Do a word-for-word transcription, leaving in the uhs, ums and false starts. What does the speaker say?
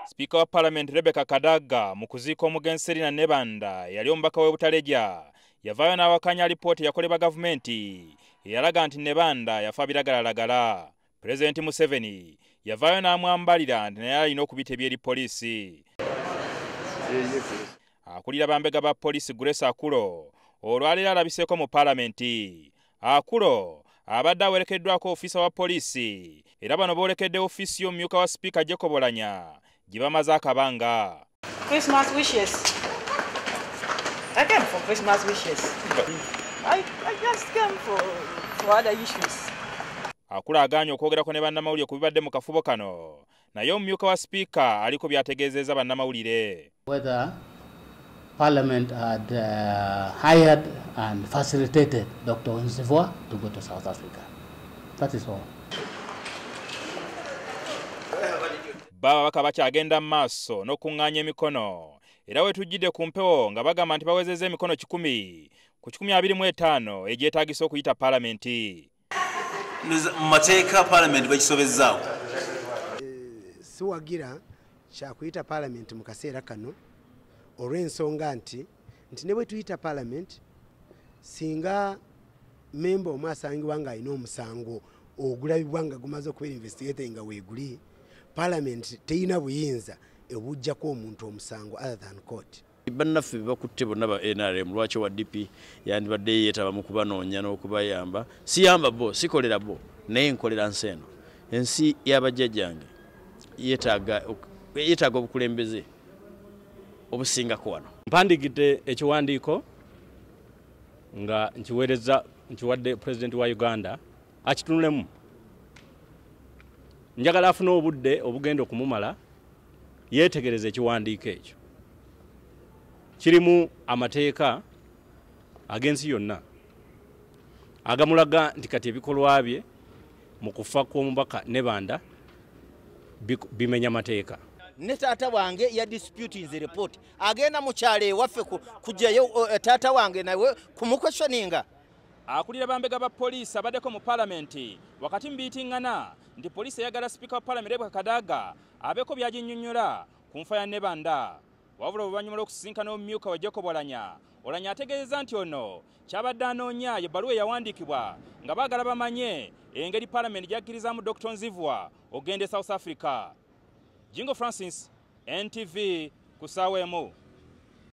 Sipiika wa Palamenti Rebecca Kadaga mu kuziika omugenzi Cerinah Nebanda yali omubaka w'ebutaleja yavaayo n'awakanya alipooti yakolebwa gavumenti eyalaga nti Nebanda yafa biragalalagala. Pulezidenti Museveni yavaayo n'amwambalira nti naye alina okubita eby'eri poliisi. Akulira bambega ba poliisi Grace Akullo olwaleero alabiseeko mu Palamenti. Akullo abadde awerekeddwako ofiisa wa poliisi era bano boolekedde ofiisi y'omumyuka wa Sipiika Jacob Oulanya gye bamaze akabanga. Christmas wishes. I came for Christmas wishes. I, I just came for, for other issues. Akullo agaanye okwogerako ne bannamawulire ku bibadde mu kafubo kano, naye omumyuka wa Sipiika aliko byategeezezza bannamawulire. Whether Parliament had uh, hired and facilitated Doctor Nzivwa to go to South Africa. That is all. Baba baka bakyagenda mu maaso n'okuŋŋaanya emikono era we tujjidde ku mpewo nga bagamba nti bawezezza emikono kikumi ku kikumi abiri mu etaano egyetaagisa okuyita Palamenti. Mu mateeka Palamenti bakisobezzaawo. Siwagira kyakuyita Palamenti mu kaseera kano olw'ensonga nti nti ne bwe tuyita Palamenti singa memba omu asangibwa ng'alina omusango ogulabibwa nga gumaze okubeera investigated nga weeguli, Palamenti teyina buyinza ebujjako omuntu omusango other than court. Bannaffe bakutte bonna ba N R M lwaki wa D P yandibadde yeetaba mu kubanoonya n'okubayamba. Siyamba bo, sikolera bo, naye nkolera nsi eno. Ensi y'abajjajjange yeetaaga yeetaaga obukulembeze obusingako wano. Mpandigidde ekiwandiiko nga nkiweereza nkiwadde Pulezidenti wa Uganda akitunulemu. Njagala afune obudde obugenda okumumala yeetegereza ekiwandiiko ekyo. Kirimu amateeka ag'ensi yonna agamulaga nti kati ebikolwa bye mu kufa kw'omubaka Nebanda bimenya mateeka. Ne taata wange ya disputing the report agenda mu kyalo ewaffe kujjayo taata wange nawe kumukwestioninga. Akulira bambega ba poliisi abaddeko mu Palamenti wakati mbiitingana nti poliisi eyagala Sipiika wa Palamenti Rebecca Kadaga abeeko byaginnyonnyola ku nfa ya Nebanda. Wabula oluvannyuma lw'okusisinkana omumyuka wa Jacob Oulanya, Oulanya ategeezezza nti ono kyabadde anoonya y'ebbaluwa eyawandiikibwa nga baagala bamanye engeri Palamenti gy'akkirizaamu Doctor Nzivwa ogende South Africa. Jingo Francis, N T V, ku ssaawa emu.